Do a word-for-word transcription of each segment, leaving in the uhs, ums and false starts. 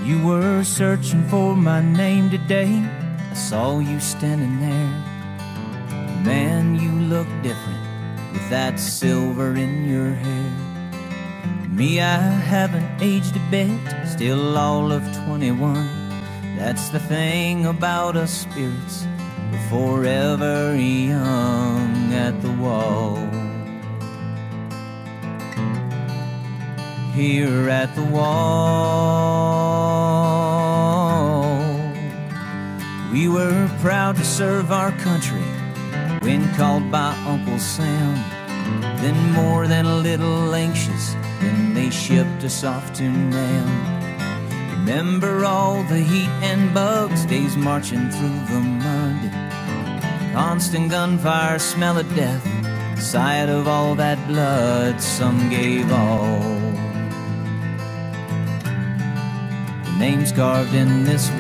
You were searching for my name today. I saw you standing there. Man, you look different with that silver in your hair. Me, I haven't aged a bit, still all of twenty-one. That's the thing about us spirits, we're forever young at the wall. Here at the wall, we were proud to serve our country when called by Uncle Sam. Then more than a little anxious when they shipped us off to Nam. Remember all the heat and bugs, days marching through the mud, constant gunfire, smell of death, sight of all that blood. Some gave all. The names carved in this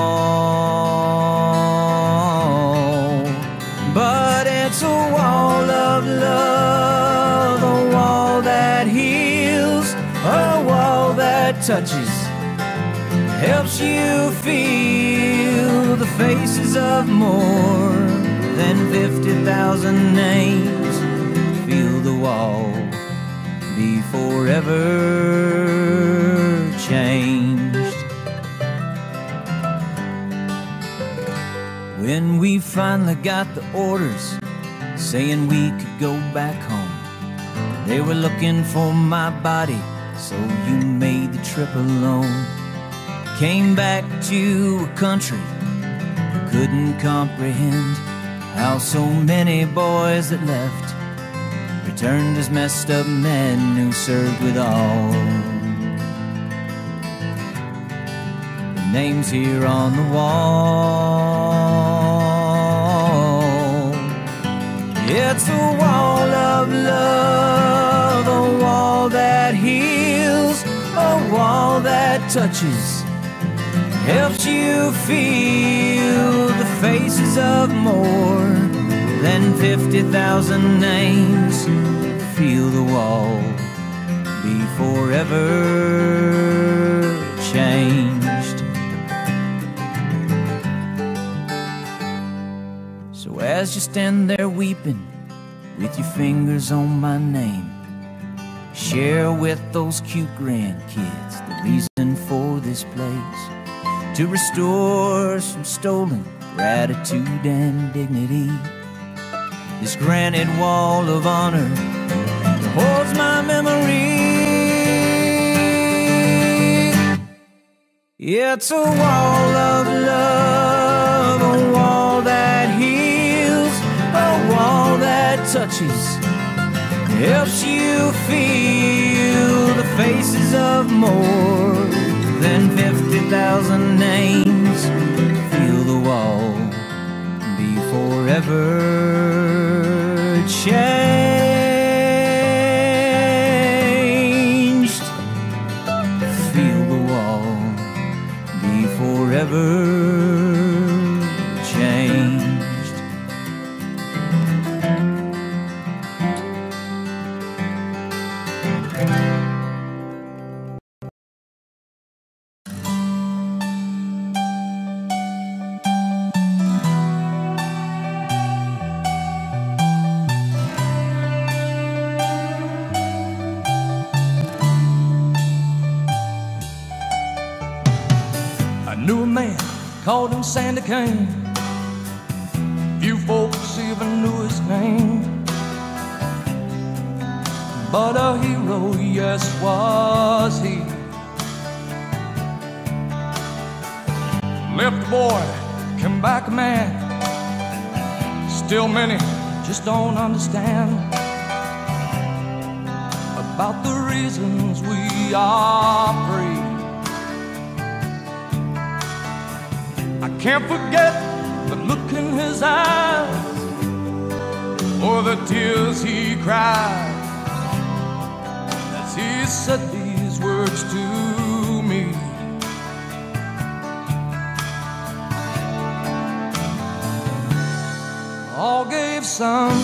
wall, but it's a wall of love, a wall that heals, a wall that touches, helps you feel the faces of more than fifty thousand names. Feel the wall be forever changed. When we finally got the orders saying we could go back home, they were looking for my body, so you made the trip alone. Came back to a country who couldn't comprehend how so many boys that left returned as messed up men who served with all. The names here on the wall, it's a wall of love, a wall that heals, a wall that touches, helps you feel the faces of more than fifty thousand names. Feel the wall be forever changed. So as you stand there weeping with your fingers on my name, share with those cute grandkids the reason for this place, to restore some stolen gratitude and dignity. This granite wall of honor that holds my memory. It's a wall of love, a wall that heals, a wall that touches, helps you feel the faces of more than fifty thousand names. Feel the wall be forever changed. Feel the wall be forever changed. Knew a man, called him Sandy Kane. Few folks even knew his name, but a hero, yes, was he. Left a boy, came back a man. Still many just don't understand about the reasons we are free. I can't forget the look in his eyes, or the tears he cried as he said these words to me. All gave some,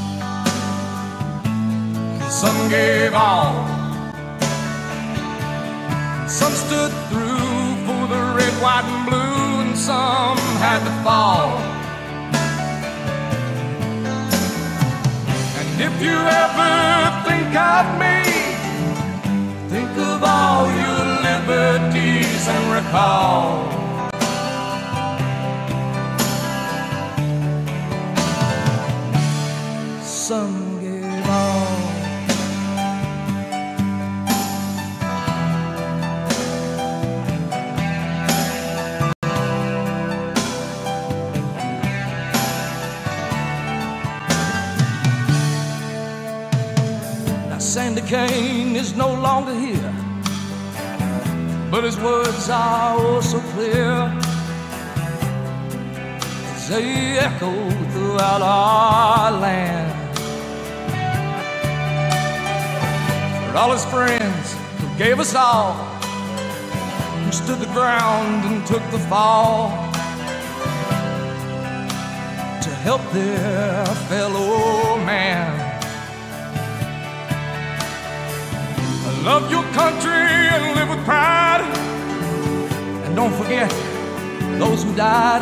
some gave all, some stood through for had to fall. And if you ever think of me, think of all your liberties and recall some gave all. Sandy Kane is no longer here, but his words are oh so clear as they echo throughout our land. For all his friends who gave us all, who stood the ground and took the fall to help their fellow man. Love your country and live with pride, and don't forget those who died.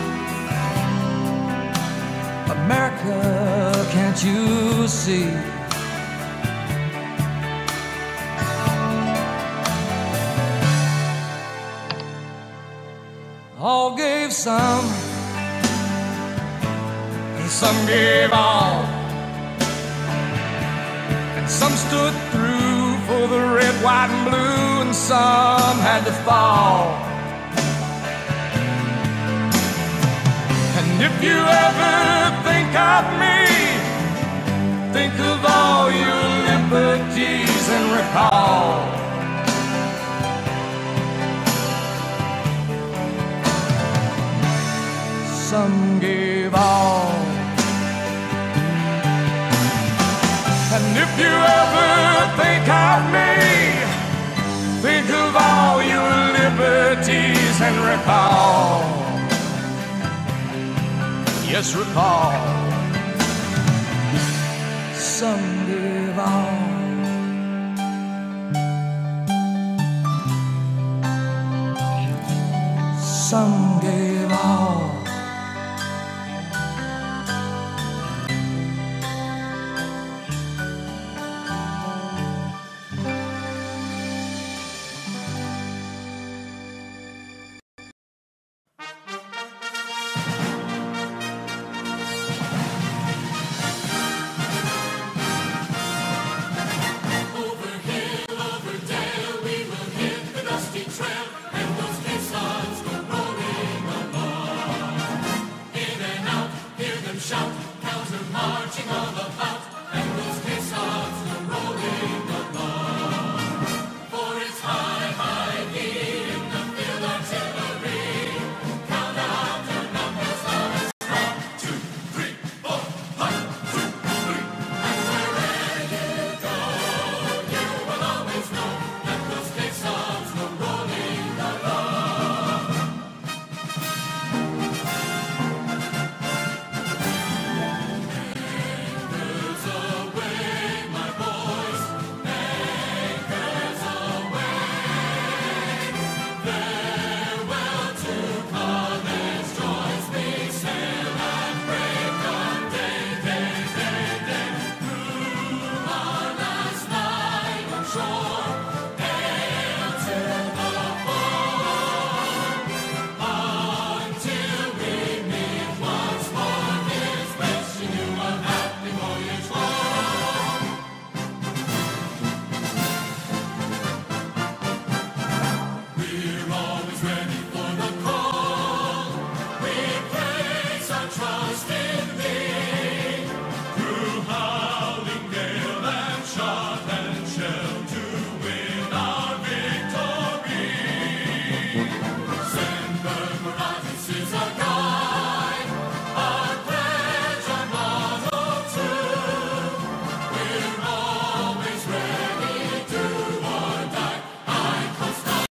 America, can't you see? All gave some, and some gave all, and some stood through for the red, white, and blue, and some had to fall. And if you ever think of me, think of all your liberties and recall some gave all. And if you ever think of me, think of all your liberties and recall, yes, recall some gave all. Some gave